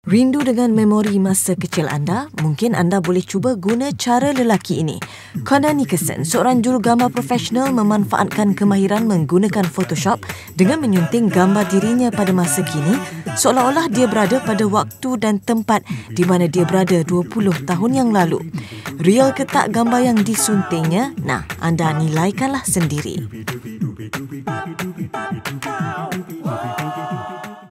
Rindu dengan memori masa kecil anda? Mungkin anda boleh cuba guna cara lelaki ini. Connor Nickerson, seorang jurugambar profesional, memanfaatkan kemahiran menggunakan Photoshop dengan menyunting gambar dirinya pada masa kini seolah-olah dia berada pada waktu dan tempat di mana dia berada 20 tahun yang lalu. Real ke tak gambar yang disuntingnya? Nah, anda nilaikanlah sendiri.